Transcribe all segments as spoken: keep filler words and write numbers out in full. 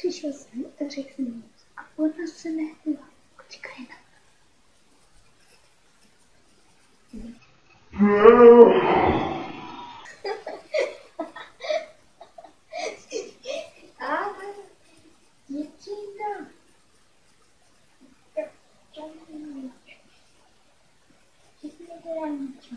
přišel jsem a řekl jsem a ona se nehla. Kočka je na a dětina. Dětina dělá ničo.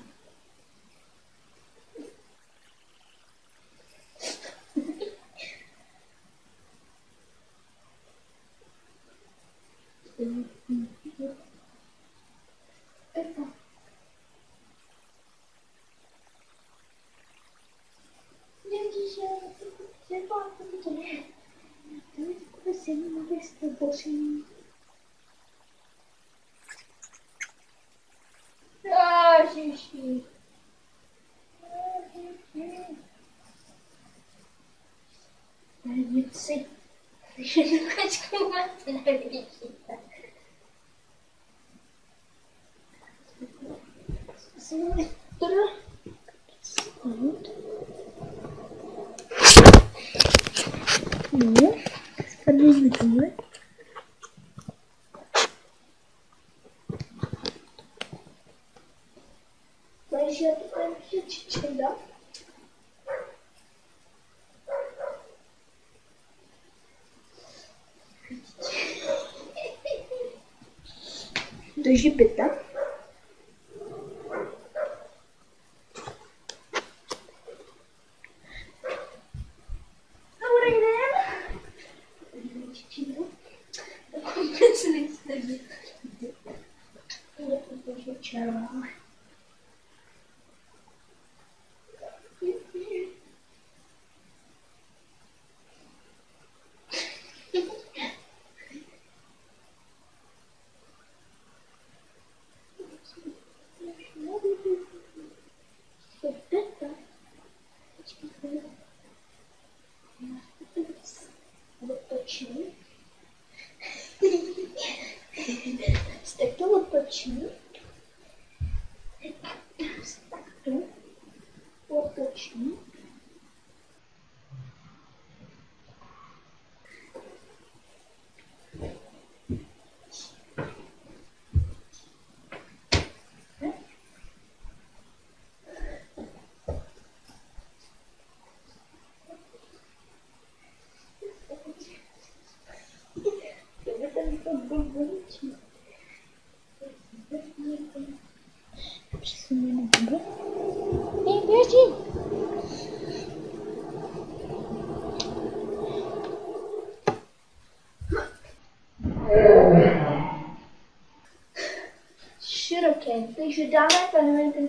Ježiši. Najít si. Jednačku máte nevidíte. Zkusíme to. No, spadneme tohle. Takže já to tam ještě čičenda. Do žibita. Dobrý den. Čičenda. Vůbec nejste. Je to bože červené. Otočí. Jste to otočí. Tak to otočí. Přesuneme nebo. Hej, běží! Široké, takže dáme pojďme ten.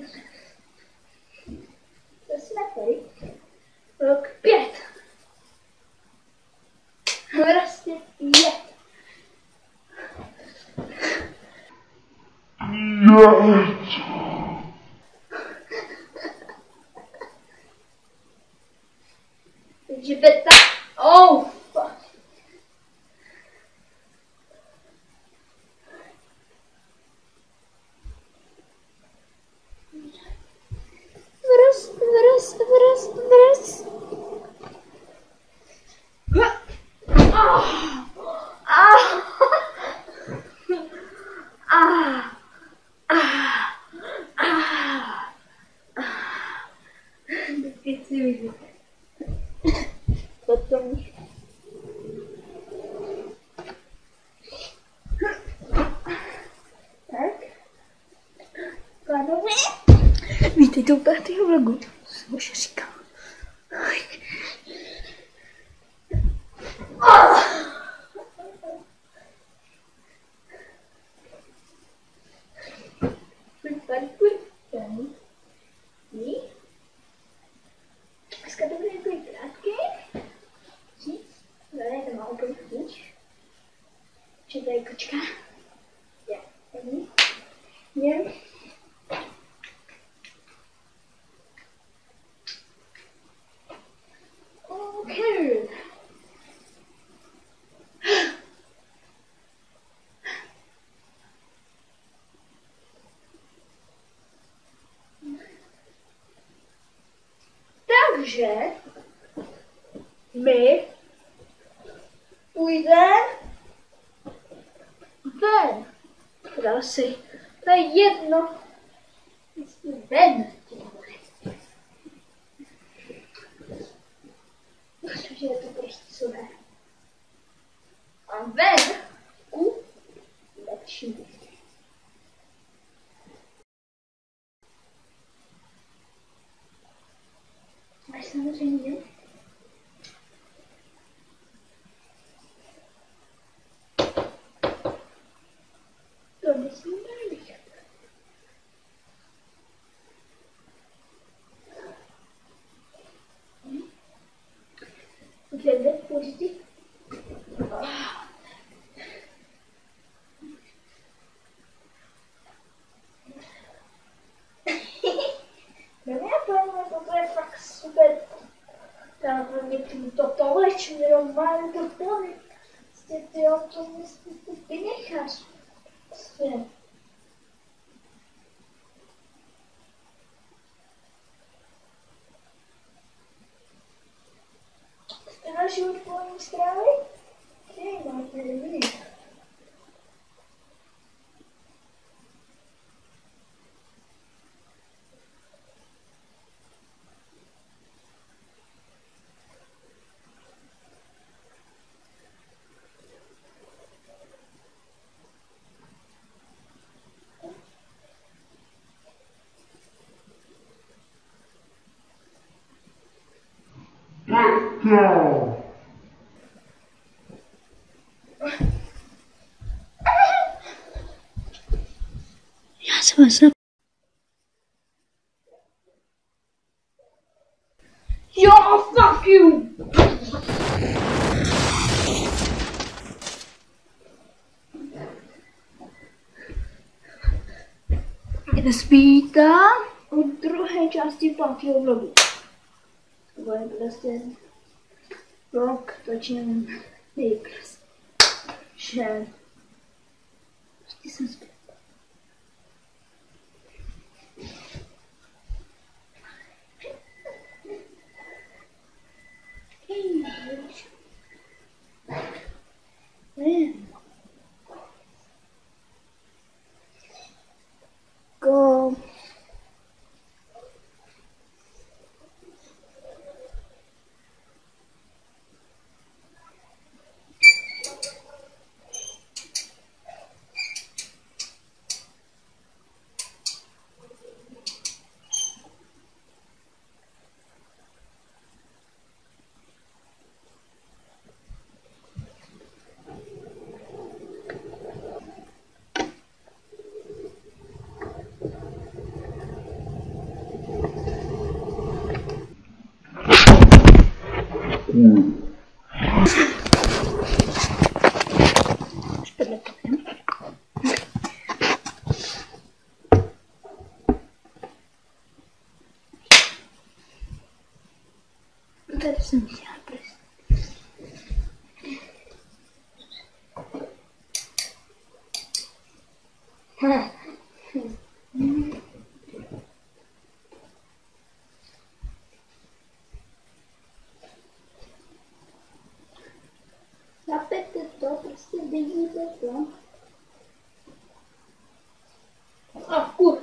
To jsme tady. Rok pět. Prostě pět. Takže beta. Oh, fuck. Vraz, vraz, vraz, vraz. Ah. Ah. Ah. Ah. Ah. Ah. Teď si vidíte. Potom. Tak. Kladové. Vítejte u pátého vlogu. Co už říkám. Dneska to bude takový krátký. Tady to má úplně chvíč. Či tady kočka. Je, tady. Je. OK. Takže my půjde ven. Dal si, to je jedno. Ven. Protože je to prostě suché. A ven ku lepší. Máš samozřejmě. To nesmí najít. Glede, pojďte. Dámy a pánové, toto je fakt super. Tam někdy to toleč, normálně to tolik. Prostě ty jo, to myslíte vynecháš. Prostě. Jste další odpolední zprávy? Kde máte vy? Já se vás zap... Jo, fuck you! Spíta od druhé části pátého vlogu. To je prostě vlog točím nejkras. Že prostě jsem zpět. Go. Tady jsem chtěla prst. Chápete to? Prostě vidíte to? A kur.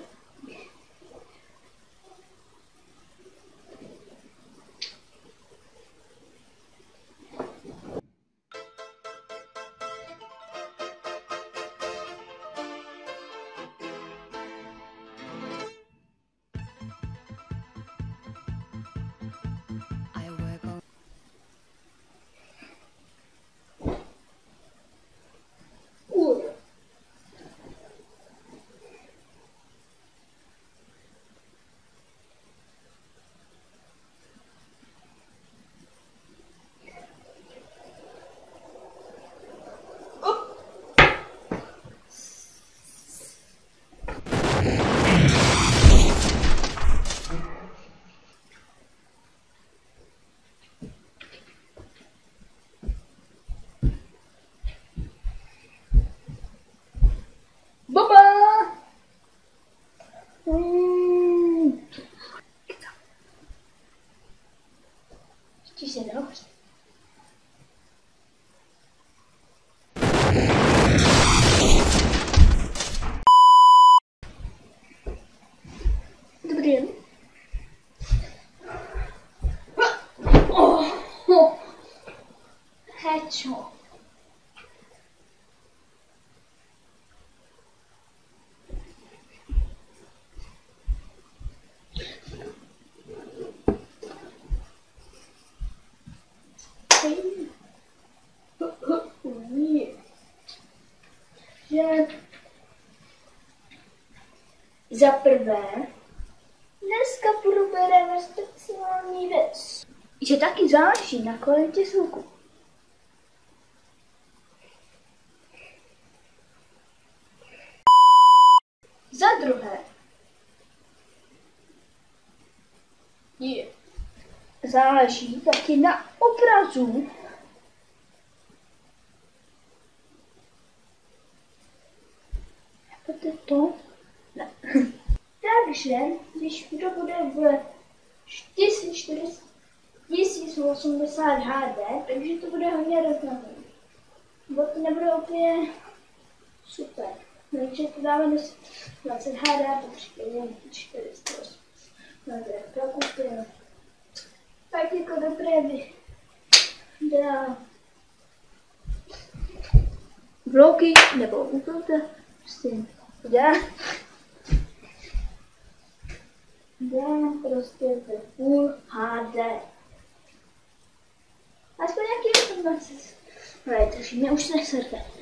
hodin. Oh, oh. Headshot. Že za prvé dneska probereme speciální věc, že taky záleží na kvalitě zvuku. Za druhé je záleží taky na obrazu. To to? Ne. Takže, když to bude v tisíc osmdesát H D, takže to bude hodně rozdávné. Bo to nebude úplně super. Takže to dáme do dvacet H D, to přijde čtyři sta osmdesát. Dobré, to koupíme. Tak jako dobré by dá vlogy nebo úplně prostě dá. Dá prostě ve Full H D. Aspoň nějaký informace. Ale takže mě už neserte.